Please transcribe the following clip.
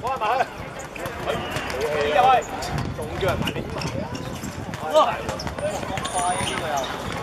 開埋去，入去，仲叫人埋你埋啊！哇！咁快嘅呢個又〜